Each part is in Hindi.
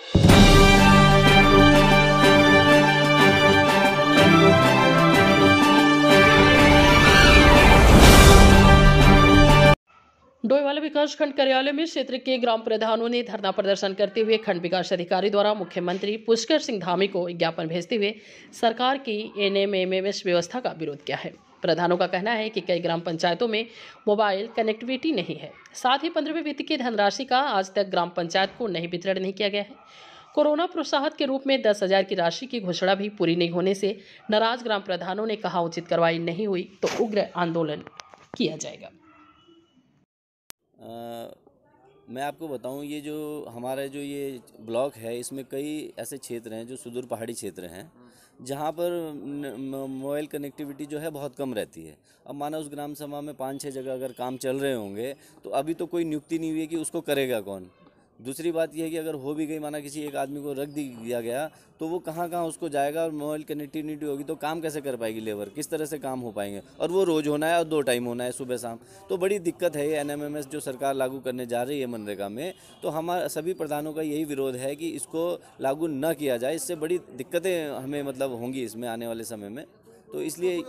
डोईवाला विकासखंड कार्यालय में क्षेत्र के ग्राम प्रधानों ने धरना प्रदर्शन करते हुए खंड विकास अधिकारी द्वारा मुख्यमंत्री पुष्कर सिंह धामी को ज्ञापन भेजते हुए सरकार की एनएमएमएस व्यवस्था का विरोध किया है। प्रधानों का कहना है कि कई ग्राम पंचायतों में मोबाइल कनेक्टिविटी नहीं है। साथ ही 15वें वित्त की धनराशि का आज तक ग्राम पंचायत को वितरण नहीं किया गया है। कोरोना प्रोत्साहन के रूप में 10,000 की राशि की घोषणा भी पूरी नहीं होने से नाराज ग्राम प्रधानों ने कहा, उचित कार्रवाई नहीं हुई तो उग्र आंदोलन किया जाएगा। मैं आपको बताऊं, ये जो हमारा जो ये ब्लॉक है, इसमें कई ऐसे क्षेत्र हैं जो सुदूर पहाड़ी क्षेत्र हैं जहां पर मोबाइल कनेक्टिविटी जो है बहुत कम रहती है। अब माना उस ग्राम सभा में 5-6 जगह अगर काम चल रहे होंगे तो अभी तो कोई नियुक्ति नहीं हुई है कि उसको करेगा कौन। दूसरी बात यह है कि अगर हो भी गई, माना किसी एक आदमी को रख दिया गया, तो वो कहाँ कहाँ उसको जाएगा और मोबाइल कनेक्टिविटी होगी तो काम कैसे कर पाएगी लेबर, किस तरह से काम हो पाएंगे। और वो रोज़ होना है और 2 टाइम होना है, सुबह शाम। तो बड़ी दिक्कत है ये एनएमएमएस जो सरकार लागू करने जा रही है मनरेगा में। तो हमारा सभी प्रधानों का यही विरोध है कि इसको लागू न किया जाए। इससे बड़ी दिक्कतें हमें होंगी इसमें आने वाले समय में। तो इसलिए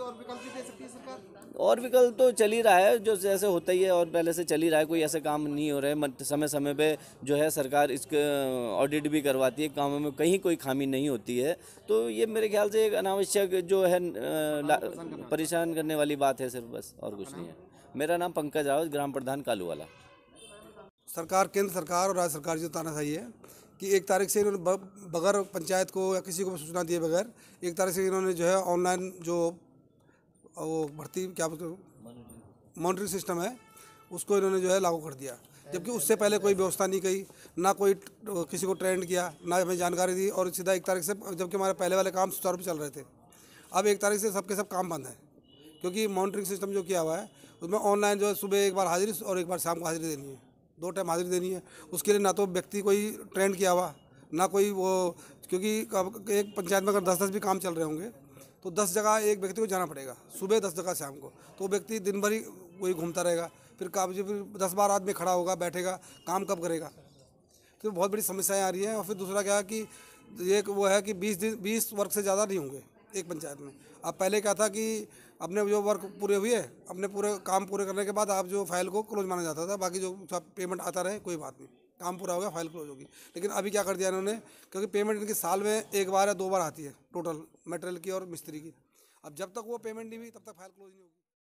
और विकल्प तो चल ही रहा है, जो जैसे होता ही है और पहले से चल ही रहा है। कोई ऐसे काम नहीं हो रहे। समय समय पे जो है सरकार इसके ऑडिट भी करवाती है, कामों में कहीं कोई खामी नहीं होती है। तो ये मेरे ख्याल से एक अनावश्यक जो है परेशान करने वाली बात है सिर्फ, बस और कुछ नहीं है। मेरा नाम पंकज रावत, ग्राम प्रधान कालूवाला। सरकार, केंद्र सरकार और राज्य सरकार जो तानाशाही है कि 1 तारीख से इन्होंने बगैर पंचायत को या किसी को सूचना दिए बगैर 1 तारीख से इन्होंने जो है ऑनलाइन जो वो भर्ती क्या मॉनिटरिंग सिस्टम है उसको इन्होंने जो है लागू कर दिया। जबकि उससे पहले कोई व्यवस्था नहीं की, ना कोई किसी को ट्रेंड किया, ना हमें जानकारी दी। और सीधा 1 तारीख से, जबकि हमारे पहले वाले काम सुचारू रूप से चल रहे थे, अब 1 तारीख से सबके सब काम बंद है। क्योंकि मॉनिटरिंग सिस्टम जो किया हुआ है उसमें ऑनलाइन जो है सुबह एक बार हाजिरी और एक बार शाम को हाजिरी देनी है, 2 टाइम हाजिरी देनी है। उसके लिए ना तो व्यक्ति कोई ट्रेंड किया हुआ, ना कोई वो। क्योंकि एक पंचायत में अगर 10-10 भी काम चल रहे होंगे तो 10 जगह एक व्यक्ति को जाना पड़ेगा, सुबह 10 जगह शाम को। तो व्यक्ति दिन भर ही वही घूमता रहेगा, फिर 10-12 आदमी खड़ा होगा, बैठेगा, काम कब करेगा। तो बहुत बड़ी समस्याएं आ रही हैं। और फिर दूसरा क्या है कि ये वो है कि 20 वर्क से ज़्यादा नहीं होंगे एक पंचायत में। अब पहले क्या था कि अपने जो वर्क पूरे हुए, अपने पूरे काम पूरे करने के बाद आप जो फाइल को क्लोज माना जाता था, बाकी जो पेमेंट आता रहे कोई बात नहीं, काम पूरा हो गया फाइल क्लोज होगी। लेकिन अभी क्या कर दिया इन्होंने, क्योंकि पेमेंट इनकी साल में 1 बार या 2 बार आती है टोटल मटेरियल की और मिस्त्री की। अब जब तक वो पेमेंट नहीं हुई तब तक फाइल क्लोज नहीं होगी।